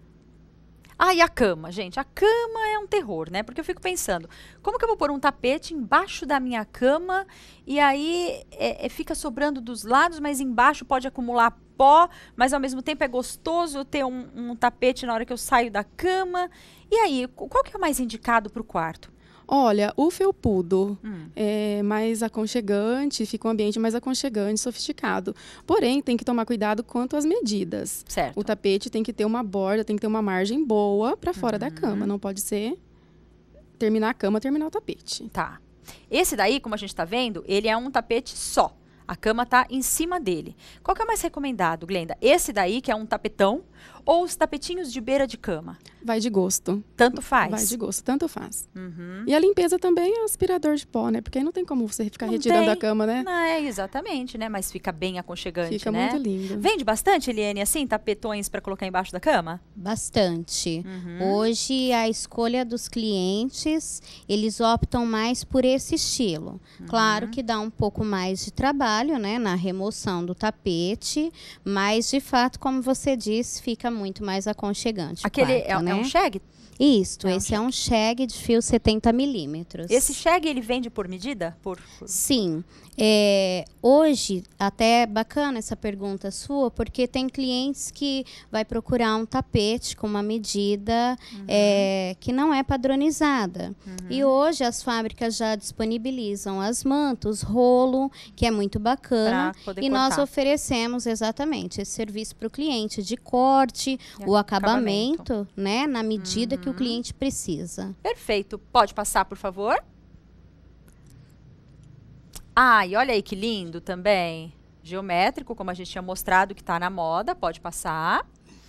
Ah, e a cama, gente. A cama é um terror, né? Porque eu fico pensando, como que eu vou pôr um tapete embaixo da minha cama e aí é, é, fica sobrando dos lados, mas embaixo pode acumular pó, mas ao mesmo tempo é gostoso ter um, um tapete na hora que eu saio da cama. E aí, qual que é o mais indicado para o quarto? Olha, o felpudo hum. é mais aconchegante, fica um ambiente mais aconchegante, sofisticado. Porém, tem que tomar cuidado quanto às medidas. Certo. O tapete tem que ter uma borda, tem que ter uma margem boa para fora uhum. da cama. Não pode ser terminar a cama, terminar o tapete. Tá. Esse daí, como a gente está vendo, ele é um tapete só. A cama está em cima dele. Qual que é o mais recomendado, Glenda? Esse daí, que é um tapetão, ou os tapetinhos de beira de cama? Vai de gosto. Tanto faz? Vai de gosto, tanto faz. Uhum. E a limpeza também é aspirador de pó, né? Porque aí não tem como você ficar não retirando tem. a cama, né? Não, é, exatamente, né? Mas fica bem aconchegante, fica né? Fica muito lindo. Vende bastante, Eliane, assim, tapetões para colocar embaixo da cama? Bastante. Uhum. Hoje, a escolha dos clientes, eles optam mais por esse estilo. Uhum. Claro que dá um pouco mais de trabalho, né? Na remoção do tapete, mas, de fato, como você disse, fica muito mais aconchegante. Aquele quarto, é, né? é um shag? Isso, é um esse shag. é um shag de fio setenta milímetros. Esse shag, ele vende por medida? Por, por... Sim. É, hoje, até é bacana essa pergunta sua, porque tem clientes que vai procurar um tapete com uma medida uhum. é, que não é padronizada. Uhum. E hoje as fábricas já disponibilizam as mantas, rolo, que é muito bacana. E nós cortar. oferecemos exatamente esse serviço para o cliente de corte, e o acabamento, acabamento, né, na medida uhum. que o cliente precisa. Perfeito. Pode passar, por favor? Ah, e olha aí que lindo também. Geométrico, como a gente tinha mostrado, que está na moda. Pode passar.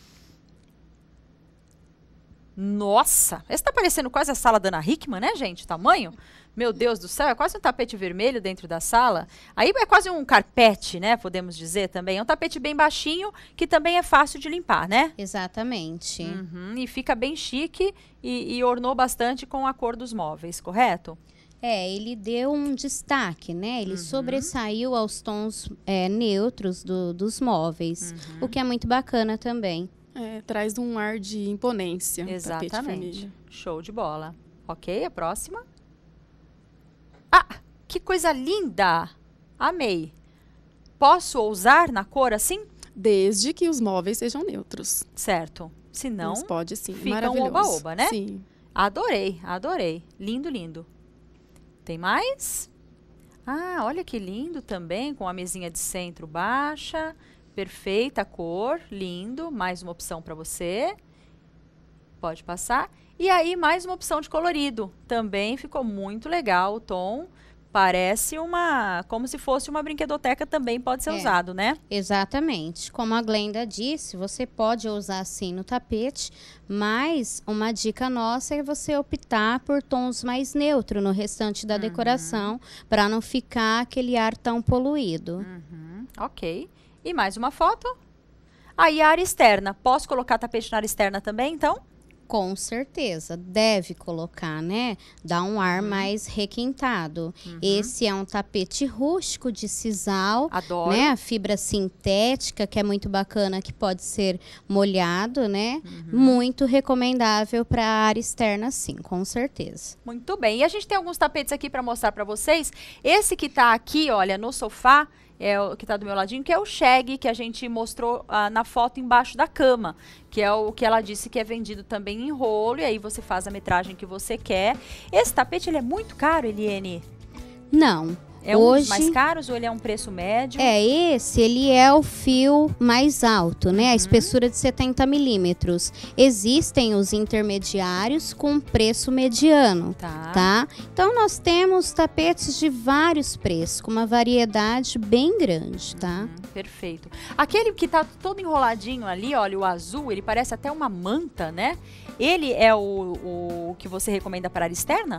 Nossa, esse está parecendo quase a sala da Ana Hickman, né, gente? O tamanho. Meu Deus do céu, é quase um tapete vermelho dentro da sala. Aí é quase um carpete, né, podemos dizer também. É um tapete bem baixinho, que também é fácil de limpar, né? Exatamente. Uhum, e fica bem chique e, e ornou bastante com a cor dos móveis, correto? É, ele deu um destaque, né? Ele uhum. sobressaiu aos tons é, neutros do, dos móveis, uhum. o que é muito bacana também. É, traz um ar de imponência. Exatamente. Show de bola. Ok, a próxima. Ah, que coisa linda! Amei. Posso usar na cor assim? Desde que os móveis sejam neutros. Certo. Se não, Mas pode sim. Fica maravilhoso. um oba-oba, né? Sim. Adorei, adorei. Lindo, lindo. Tem mais? Ah, olha que lindo também, com a mesinha de centro baixa. Perfeita cor, lindo. Mais uma opção para você. Pode passar. E aí, mais uma opção de colorido. Também ficou muito legal o tom. Parece uma... como se fosse uma brinquedoteca, também pode ser é, usado, né? Exatamente. Como a Glenda disse, você pode usar assim no tapete, mas uma dica nossa é você optar por tons mais neutros no restante da uhum. decoração, para não ficar aquele ar tão poluído. Uhum. Ok. E mais uma foto. Aí a área externa. Posso colocar tapete na área externa também, então? Com certeza, deve colocar, né? Dá um ar uhum. mais requintado. Uhum. Esse é um tapete rústico de sisal. Adoro. Né? A fibra sintética, que é muito bacana, que pode ser molhado, né? Uhum. Muito recomendável para a área externa, sim, com certeza. Muito bem. E a gente tem alguns tapetes aqui para mostrar para vocês. Esse que tá aqui, olha, no sofá, é o que está do meu ladinho, que é o shag que a gente mostrou uh, na foto embaixo da cama, que é o que ela disse que é vendido também em rolo, e aí você faz a metragem que você quer. Esse tapete, ele é muito caro, Eliene? Não. É um Hoje, dos mais caros ou ele é um preço médio? É, esse, ele é o fio mais alto, né? Uhum. A espessura de setenta milímetros. Existem os intermediários com preço mediano, tá. tá? Então, nós temos tapetes de vários preços, com uma variedade bem grande, tá? Uhum, perfeito. Aquele que tá todo enroladinho ali, olha, o azul, ele parece até uma manta, né? Ele é o, o que você recomenda para a área externa?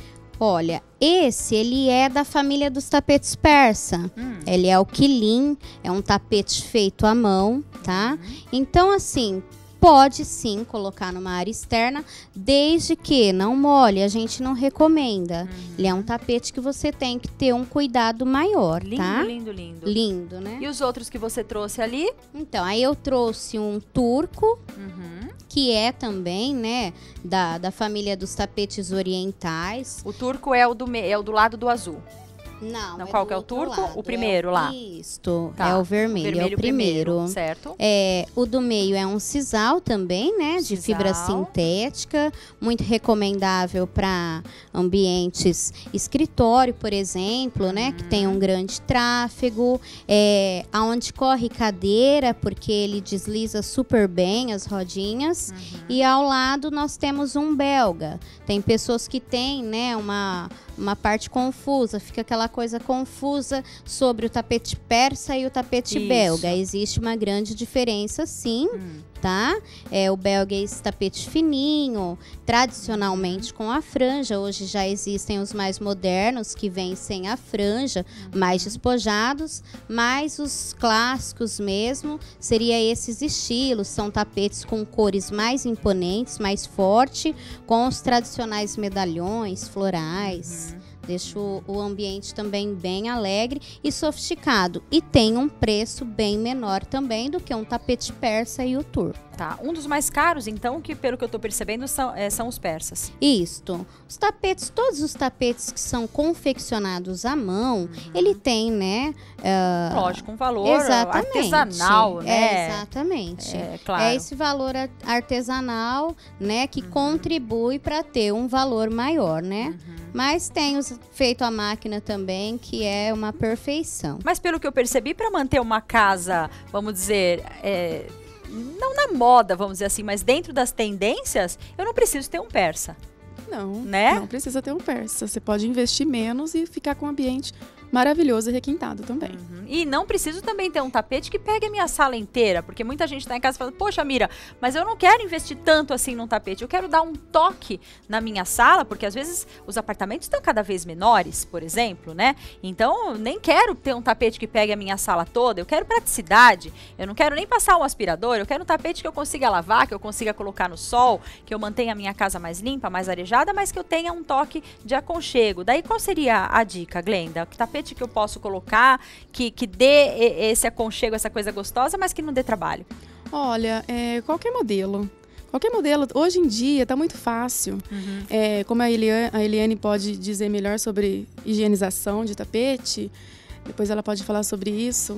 Olha, esse, ele é da família dos tapetes persa. Hum. Ele é o quilim, é um tapete feito à mão, tá? Uhum. Então, assim, pode sim colocar numa área externa, desde que não molhe, a gente não recomenda. Uhum. Ele é um tapete que você tem que ter um cuidado maior, lindo, tá? Lindo, lindo, lindo. né? E os outros que você trouxe ali? Então, aí eu trouxe um turco, uhum. que é também, né, da, da família dos tapetes orientais. O turco é o do, me, é o do lado do azul. Não, Não é qual que é o turco? Lado. O primeiro é o, lá. Isto, tá. é o vermelho, o vermelho é o primeiro. primeiro. Certo. É, o do meio é um sisal também, né? De sisal. fibra sintética, muito recomendável para ambientes escritório, por exemplo, né? Hum. Que tem um grande tráfego, é, aonde corre cadeira, porque ele desliza super bem as rodinhas. Uhum. E ao lado nós temos um belga. Tem pessoas que têm, né, uma... uma parte confusa, fica aquela coisa confusa sobre o tapete persa e o tapete Isso. belga. Existe uma grande diferença, sim, hum. tá? É, o belga é esse tapete fininho, tradicionalmente hum. com a franja. Hoje já existem os mais modernos, que vêm sem a franja, hum. mais despojados, mas os clássicos mesmo, seria esses estilos. São tapetes com cores mais imponentes, mais forte, com os tradicionais medalhões, florais. Uhum. Deixa o, o ambiente também bem alegre e sofisticado. E tem um preço bem menor também do que um tapete persa e o turco. Tá. Um dos mais caros, então, que pelo que eu tô percebendo, são, é, são os persas. Isto. Os tapetes, todos os tapetes que são confeccionados à mão, uhum. ele tem, né? Uh, Lógico, um valor artesanal, né? É, exatamente. É, claro. É esse valor artesanal, né? Que uhum. contribui para ter um valor maior, né? Uhum. Mas tem os feito à máquina também, que é uma perfeição. Mas pelo que eu percebi, para manter uma casa, vamos dizer, é, não na moda, vamos dizer assim, mas dentro das tendências, eu não preciso ter um persa. Não, né? não precisa ter um persa. Você pode investir menos e ficar com um ambiente maravilhoso e requintado também. Uhum. E não preciso também ter um tapete que pegue a minha sala inteira, porque muita gente está em casa falando, poxa, Mira, mas eu não quero investir tanto assim num tapete, eu quero dar um toque na minha sala, porque às vezes os apartamentos estão cada vez menores, por exemplo, né? Então, eu nem quero ter um tapete que pegue a minha sala toda, eu quero praticidade, eu não quero nem passar um aspirador, eu quero um tapete que eu consiga lavar, que eu consiga colocar no sol, que eu mantenha a minha casa mais limpa, mais arejada, mas que eu tenha um toque de aconchego. Daí, qual seria a dica, Glenda? Que tapete que eu posso colocar, que, que dê esse aconchego, essa coisa gostosa, mas que não dê trabalho? Olha, é, qualquer modelo. Qualquer modelo. Hoje em dia está muito fácil. Uhum. É, como a Eliane, a Eliane pode dizer melhor sobre higienização de tapete, depois ela pode falar sobre isso.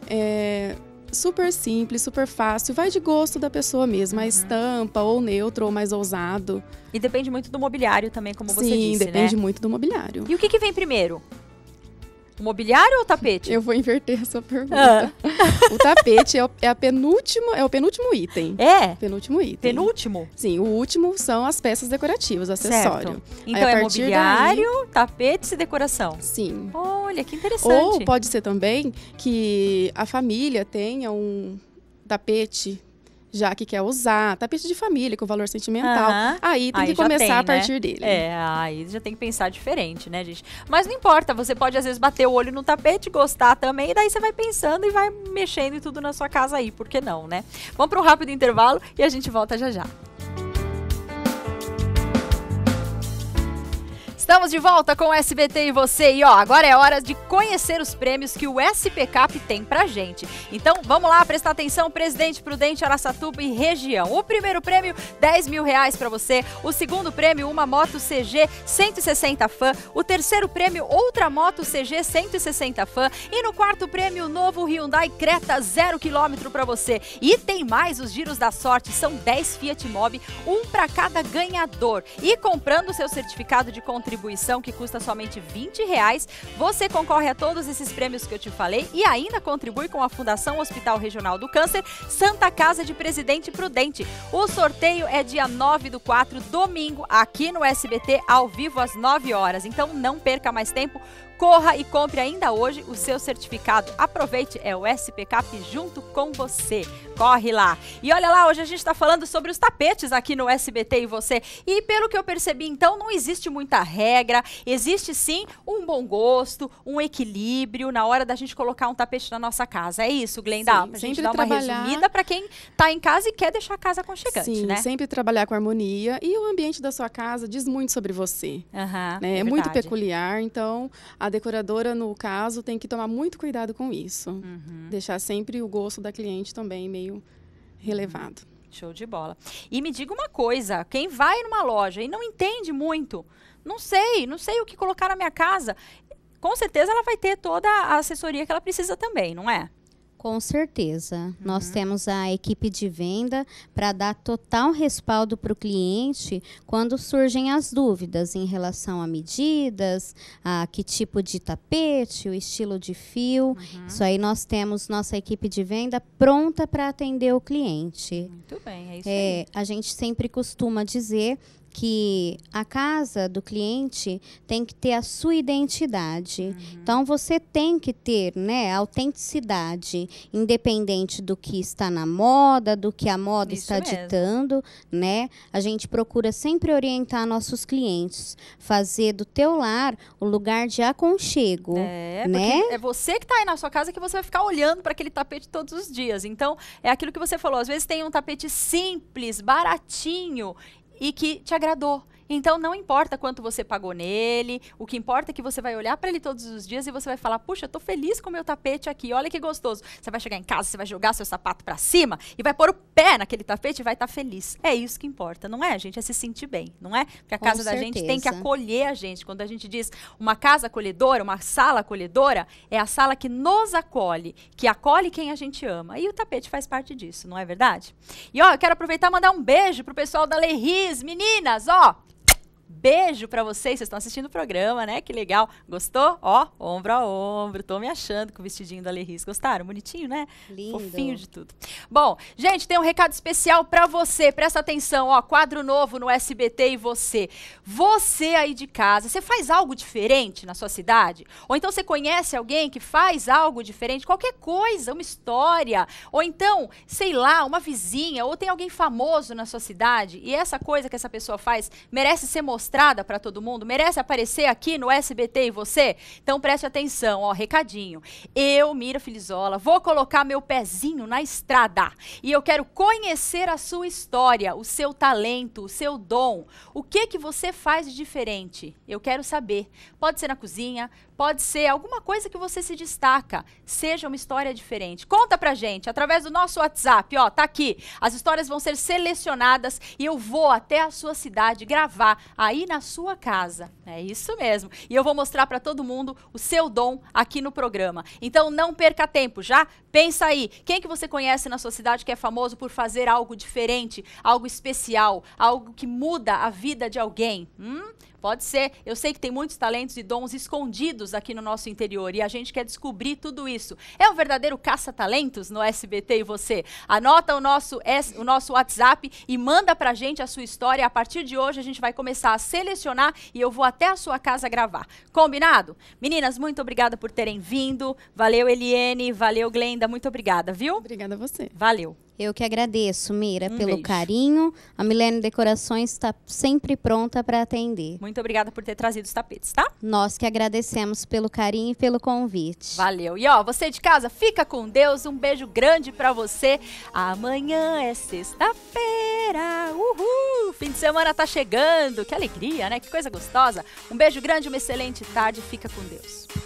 É super simples, super fácil. Vai de gosto da pessoa mesmo. Uhum. A estampa, ou neutro, ou mais ousado. E depende muito do mobiliário também, como Sim, você disse, Sim, depende né? muito do mobiliário. E o que, que vem primeiro? O mobiliário ou o tapete? Eu vou inverter a sua pergunta. Ah. O tapete é o, é, a penúltimo, é o penúltimo item. É? Penúltimo item. Penúltimo? Sim, o último são as peças decorativas, o acessório. Certo. Então aí, é mobiliário, daí... tapetes e decoração. Sim. Olha, que interessante. Ou pode ser também que a família tenha um tapete já que quer usar, tapete de família com valor sentimental, uh-huh. aí tem aí que começar tem, a partir né? dele. É, aí já tem que pensar diferente, né, gente? Mas não importa, você pode às vezes bater o olho no tapete, gostar também, e daí você vai pensando e vai mexendo em tudo na sua casa aí, por que não, né? Vamos para um rápido intervalo e a gente volta já já. Estamos de volta com o S B T e você. E ó, agora é hora de conhecer os prêmios que o S P Cap tem pra gente. Então, vamos lá, prestar atenção, Presidente Prudente, Araçatuba e região. O primeiro prêmio, dez mil reais pra você. O segundo prêmio, uma moto C G cento e sessenta Fan. O terceiro prêmio, outra moto C G cento e sessenta Fan. E no quarto prêmio, novo Hyundai Creta zero quilômetro pra você. E tem mais, os giros da sorte, são dez Fiat Mobi, um pra cada ganhador. E comprando o seu certificado de contribuição, que custa somente vinte reais, você concorre a todos esses prêmios que eu te falei e ainda contribui com a Fundação Hospital Regional do Câncer, Santa Casa de Presidente Prudente. O sorteio é dia nove do quatro, domingo, aqui no S B T, ao vivo às nove horas. Então não perca mais tempo, corra e compre ainda hoje o seu certificado. Aproveite, é o S P Cap junto com você. Corre lá. E olha lá, hoje a gente está falando sobre os tapetes aqui no S B T e você. E pelo que eu percebi, então, não existe muita regra. Existe sim um bom gosto, um equilíbrio na hora da gente colocar um tapete na nossa casa. É isso, Glenda? Sim, pra sempre gente dar uma trabalhar... resumida para quem está em casa e quer deixar a casa aconchegante, Sim, né? sempre trabalhar com harmonia. E o ambiente da sua casa diz muito sobre você. Uhum, né? é, é muito verdade. peculiar, então a decoradora, no caso, tem que tomar muito cuidado com isso. Uhum. Deixar sempre o gosto da cliente também meio relevado. Show de bola. E me diga uma coisa, quem vai numa loja e não entende muito, não sei, não sei o que colocar na minha casa, com certeza ela vai ter toda a assessoria que ela precisa também, não é? Com certeza. Uhum. Nós temos a equipe de venda para dar total respaldo para o cliente quando surgem as dúvidas em relação a medidas, a que tipo de tapete, o estilo de fio. Uhum. Isso aí nós temos nossa equipe de venda pronta para atender o cliente. Muito bem, é isso é, aí. A gente sempre costuma dizer que a casa do cliente tem que ter a sua identidade. Uhum. Então, você tem que ter, né, autenticidade, independente do que está na moda, do que a moda Isso está mesmo. ditando, né? A gente procura sempre orientar nossos clientes, fazer do teu lar o lugar de aconchego, é, né? É você que está aí na sua casa que você vai ficar olhando para aquele tapete todos os dias. Então, é aquilo que você falou, às vezes tem um tapete simples, baratinho, e que te agradou. Então, não importa quanto você pagou nele, o que importa é que você vai olhar para ele todos os dias e você vai falar, puxa, eu tô feliz com o meu tapete aqui, olha que gostoso. Você vai chegar em casa, você vai jogar seu sapato para cima e vai pôr o pé naquele tapete e vai estar tá feliz. É isso que importa, não é, gente? É se sentir bem, não é? Porque a Com casa da certeza. gente tem que acolher a gente. Quando a gente diz uma casa acolhedora, uma sala acolhedora, é a sala que nos acolhe, que acolhe quem a gente ama. E o tapete faz parte disso, não é verdade? E ó, eu quero aproveitar e mandar um beijo pro pessoal da Leris, meninas, ó. Beijo pra vocês, vocês estão assistindo o programa, né? Que legal. Gostou? Ó, ombro a ombro. Tô me achando com o vestidinho da Leris. Gostaram? Bonitinho, né? Lindo. Fofinho de tudo. Bom, gente, tem um recado especial pra você. Presta atenção, ó. Quadro novo no S B T e você. Você aí de casa, você faz algo diferente na sua cidade? Ou então você conhece alguém que faz algo diferente? Qualquer coisa, uma história. Ou então, sei lá, uma vizinha. Ou tem alguém famoso na sua cidade. E essa coisa que essa pessoa faz merece ser mostrada para todo mundo, merece aparecer aqui no S B T e você? Então preste atenção, ó, recadinho. Eu, Mira Filizola, vou colocar meu pezinho na estrada e eu quero conhecer a sua história, o seu talento, o seu dom. O que que você faz de diferente? Eu quero saber. Pode ser na cozinha, pode ser alguma coisa que você se destaca. Seja uma história diferente. Conta pra gente através do nosso WhatsApp, ó, tá aqui. As histórias vão ser selecionadas e eu vou até a sua cidade gravar aí na sua casa. É isso mesmo. E eu vou mostrar pra todo mundo o seu dom aqui no programa. Então não perca tempo, já? Pensa aí. Quem que você conhece na sua cidade que é famoso por fazer algo diferente, algo especial, algo que muda a vida de alguém? Hum? Pode ser. Eu sei que tem muitos talentos e dons escondidos aqui no nosso interior e a gente quer descobrir tudo isso. É um verdadeiro caça-talentos no S B T e você. Anota o nosso, o nosso WhatsApp e manda pra gente a sua história. A partir de hoje a gente vai começar a selecionar e eu vou até a sua casa gravar. Combinado? Meninas, muito obrigada por terem vindo. Valeu, Eliene. Valeu, Glenda. Muito obrigada, viu? Obrigada a você. Valeu. Eu que agradeço, Mira, Um pelo beijo. carinho. A Milene Decorações está sempre pronta para atender. Muito obrigada por ter trazido os tapetes, tá? Nós que agradecemos pelo carinho e pelo convite. Valeu. E ó, você de casa, fica com Deus. Um beijo grande pra você. Amanhã é sexta-feira. Uhul! fim de semana tá chegando. Que alegria, né? Que coisa gostosa. Um beijo grande, uma excelente tarde. Fica com Deus.